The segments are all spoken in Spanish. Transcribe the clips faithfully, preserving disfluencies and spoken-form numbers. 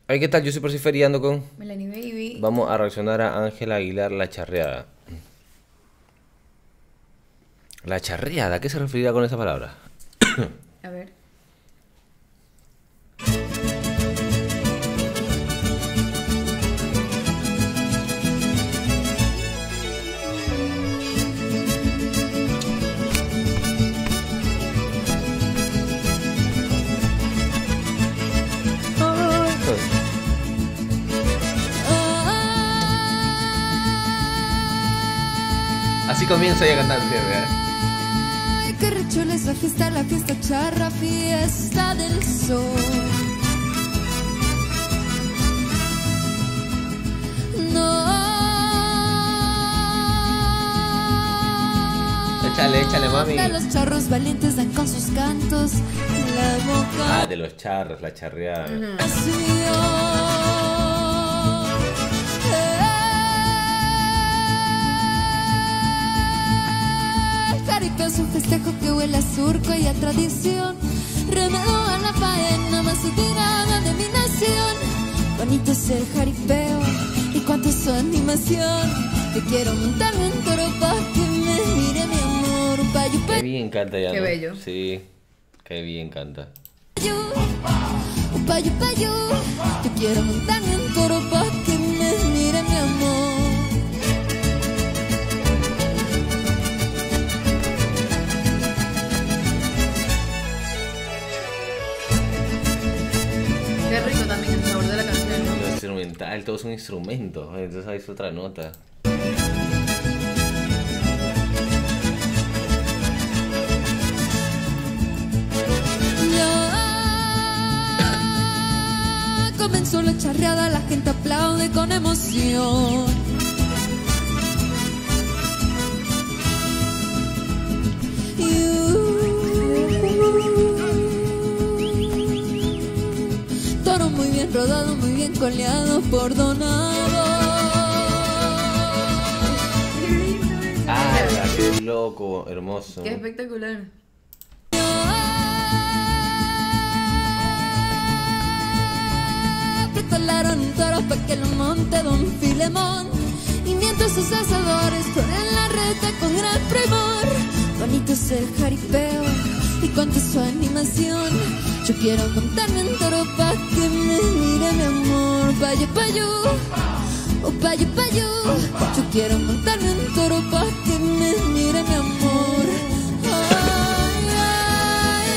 Ay, ¿qué tal? Yo soy Percy feriando con... Melanie Baby. Vamos a reaccionar a Ángela Aguilar, La Charreada. La Charreada, ¿a qué se referirá con esa palabra? A ver. Así comienza ella cantando, ¿verdad? Ay, qué rechula es la fiesta, la fiesta charra, fiesta del sol. No. Échale, échale, mami. De los charros valientes dan con sus cantos la boca. Ah, de los charros, La Charreada. Es un festejo que huele a surco y a tradición. Remedo a la faena más tirada de mi nación. Bonito es el jaripeo y cuánto es su animación. Te quiero montarme en toro pa' que me mire mi amor. Un payo, Qué bien canta ya, Qué ¿no? bello. Sí, qué bien canta. payo, un payo, payo. Te quiero montarme en toro pa' que me mire mi amor. Qué rico también el sabor de la canción, ¿no? Lo instrumental, todo es un instrumento. Entonces ahí es otra nota. Ya comenzó la charreada, la gente aplaude con emoción. Toro muy bien rodado, muy bien coleado por Donado. ¡Ah, qué loco! Hermoso. Qué espectacular. Prepararon un toro pa' que lo monte Don Filemón. Y mientras sus asadores corren la reta con gran primor. Bonito es el jaripeo y cuánto es su animación. Yo quiero montarme en toro pa' que me mire mi amor. Payo, payo, oh payo, payo. Yo quiero montarme en toro pa' que me mire mi amor. Ay, ay,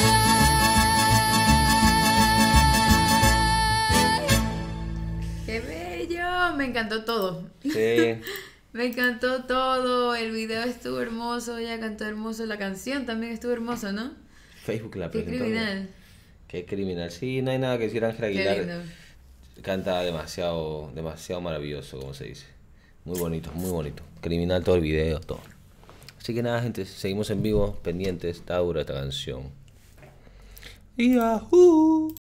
ay. Qué bello. Me encantó todo. Sí. Me encantó todo. El video estuvo hermoso. Ella cantó hermoso. La canción también estuvo hermosa, ¿no? Facebook la Qué presentó. criminal. Qué criminal. Sí, no hay nada que decir. Ángela Qué Aguilar lindo. canta demasiado, demasiado maravilloso, como se dice. Muy bonito, muy bonito. Criminal todo el video, todo. Así que nada, gente, seguimos en vivo, pendientes. Está dura esta canción. Yahoo.